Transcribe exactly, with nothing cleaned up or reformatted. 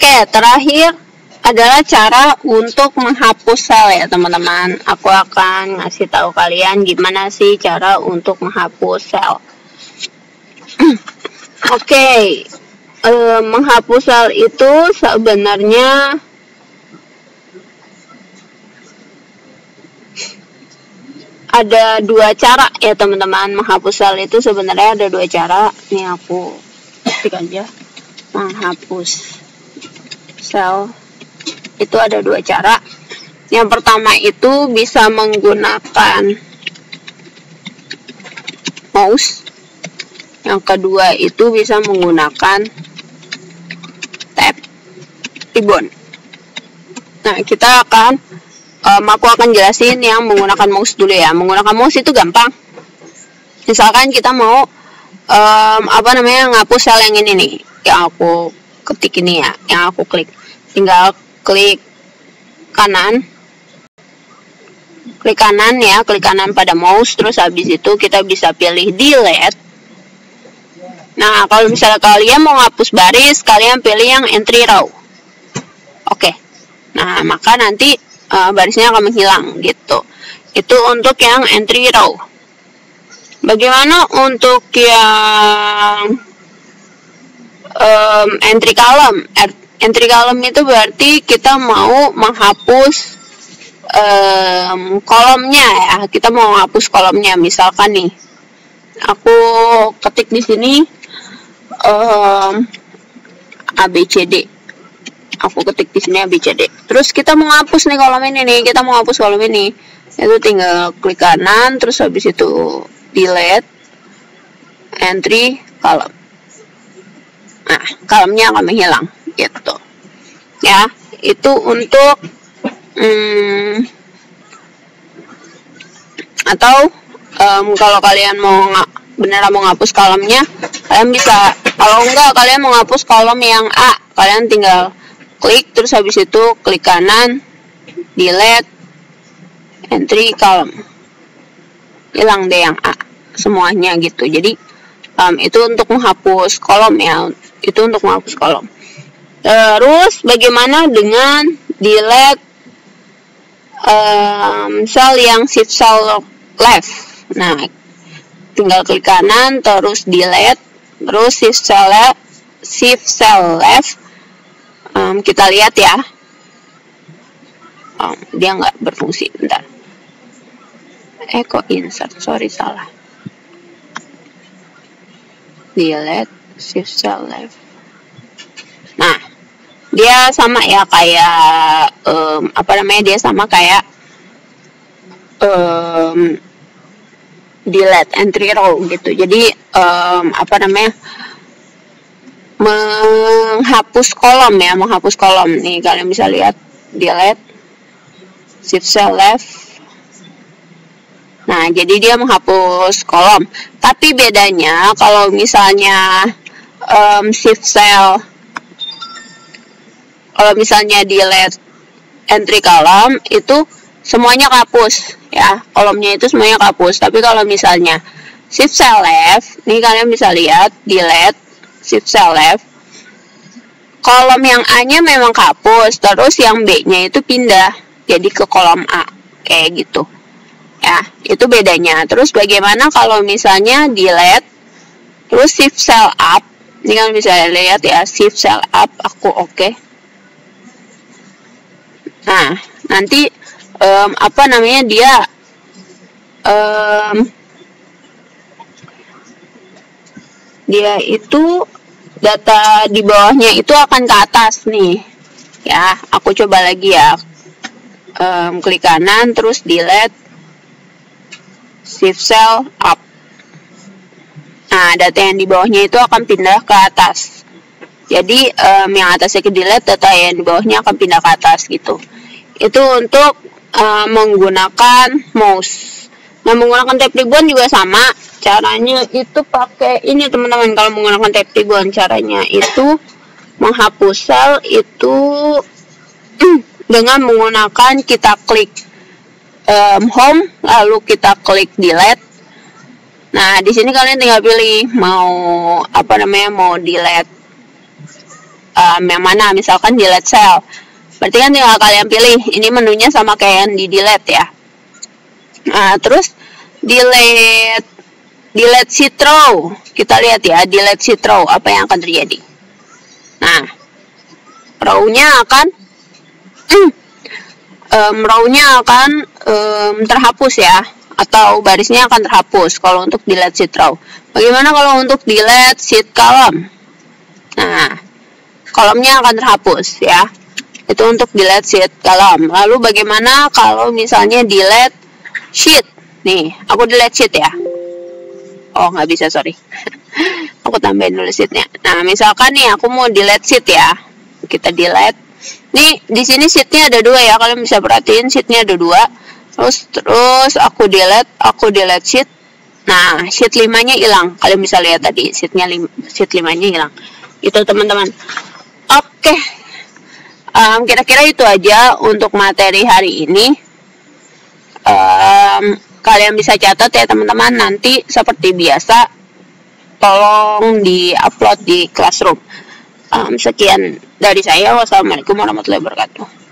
Oke, terakhir adalah cara untuk menghapus sel ya teman-teman. Aku akan ngasih tahu kalian gimana sih cara untuk menghapus sel. Oke, e, menghapus sel itu sebenarnya ada dua cara ya teman-teman. Menghapus sel itu sebenarnya ada dua cara. Nih aku ketik aja, menghapus sel itu ada dua cara. Yang pertama itu bisa menggunakan mouse. Yang kedua itu bisa menggunakan tab ribbon. Nah, kita akan um, aku akan jelasin yang menggunakan mouse dulu ya. Menggunakan mouse itu gampang. Misalkan kita mau um, apa namanya ngapus sel yang ini nih, yang aku ketik ini ya, yang aku klik. Tinggal klik kanan, klik kanan ya, klik kanan pada mouse, terus habis itu kita bisa pilih delete. Nah, kalau misalnya kalian mau ngapus baris, kalian pilih yang entry row. Oke. Nah, maka nanti uh, barisnya akan menghilang gitu. Itu untuk yang entry row. Bagaimana untuk yang um, entry column? Entry column itu berarti kita mau menghapus um, kolomnya ya. Kita mau menghapus kolomnya. Misalkan nih, aku ketik di sini um, A B C D. Aku ketik di sini A B C D. Terus kita mau menghapus nih kolom ini nih. Kita mau menghapus kolom ini. Itu tinggal klik kanan, terus habis itu delete, entry column. Nah, kolomnya akan menghilang gitu ya. Itu untuk hmm, atau um, kalau kalian mau beneran mau ngapus kolomnya, kalian bisa. Kalau enggak, kalian mau ngapus kolom yang A, kalian tinggal klik, terus habis itu klik kanan, delete, entry column, hilang deh yang A semuanya gitu. Jadi um, itu untuk menghapus kolom ya. Itu untuk menghapus kolom. Terus bagaimana dengan delete um, sel yang shift cell left? Nah, tinggal klik kanan, terus delete, terus shift cell left, shift cell left. Um, kita lihat ya. Um, dia nggak berfungsi. Bentar. Eh kok insert? Sorry, salah. Delete, shift cell left. Nah, dia sama ya kayak um, apa namanya? Dia sama kayak um, delete entry row gitu. Jadi um, apa namanya? Menghapus kolom ya, menghapus kolom. Nih kalian bisa lihat, delete, shift cell left. Nah, jadi dia menghapus kolom. Tapi bedanya kalau misalnya um, shift cell, kalau misalnya delete entry column itu semuanya kehapus ya, kolomnya itu semuanya kehapus. Tapi kalau misalnya shift cell left, nih kalian bisa lihat, delete, shift cell left, kolom yang A-nya memang kehapus, terus yang B-nya itu pindah jadi ke kolom A, kayak gitu. Ya, itu bedanya. Terus bagaimana kalau misalnya delete, terus shift cell up, ini kan bisa lihat ya, shift cell up, aku oke. Okay. Nah, nanti um, apa namanya dia um, dia itu data di bawahnya itu akan ke atas nih. Ya, aku coba lagi ya. Um, klik kanan, terus delete, shift cell up. Nah, data yang di bawahnya itu akan pindah ke atas. Jadi um, yang atasnya ke delete, data yang di bawahnya akan pindah ke atas gitu. Itu untuk uh, menggunakan mouse. Nah, menggunakan tab ribbon juga sama. Caranya itu pakai ini teman-teman. Kalau menggunakan tab ribbon, caranya itu menghapus sel itu dengan menggunakan kita klik um, home, lalu kita klik delete. Nah, di sini kalian tinggal pilih mau apa namanya, mau delete um, yang mana, misalkan delete cell. Berarti kan tinggal kalian pilih. Ini menunya sama kayak yang di delete ya. Nah, terus delete delete sheet row. Kita lihat ya, delete sheet row apa yang akan terjadi. Nah, row-nya akan hmm, um, row-nya akan um, terhapus ya, atau barisnya akan terhapus kalau untuk delete sheet row. Bagaimana kalau untuk delete sheet column? Nah, kolomnya akan terhapus ya. Itu untuk delete sheet column. Lalu bagaimana kalau misalnya delete sheet? Nih, aku delete sheet ya. Oh, nggak bisa, sorry. Aku tambahin dulu sheetnya. Nah, misalkan nih aku mau delete sheet ya. Kita delete. Nih, di sini sheetnya ada dua ya. Kalian bisa perhatiin sheetnya ada dua. Terus, terus aku delete, aku delete sheet. Nah, sheet limanya hilang. Kalian bisa lihat tadi, sheetnya lim, sheet limanya hilang. Itu teman-teman. Oke. Um, kira-kira itu aja untuk materi hari ini. Um, kalian bisa catat ya teman-teman, nanti seperti biasa tolong di-upload di Classroom. Um, sekian dari saya. Wassalamualaikum warahmatullahi wabarakatuh.